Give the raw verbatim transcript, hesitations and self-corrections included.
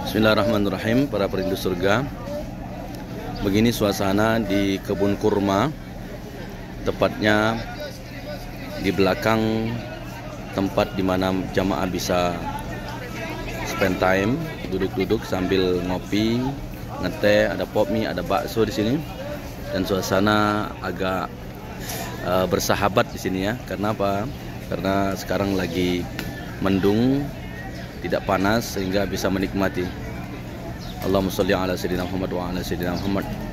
Bismillahirrahmanirrahim, para perindu surga. Begini suasana di kebun kurma, tepatnya di belakang tempat di mana jamaah bisa spend time, duduk-duduk sambil ngopi, ngeteh, ada pop mie, ada bakso di sini, dan suasana agak uh, bersahabat di sini ya. Karena apa? Karena sekarang lagi mendung, tidak panas, sehingga bisa menikmati. Allahumma sholli ala sayyidina Muhammad wa ala sayyidina Muhammad.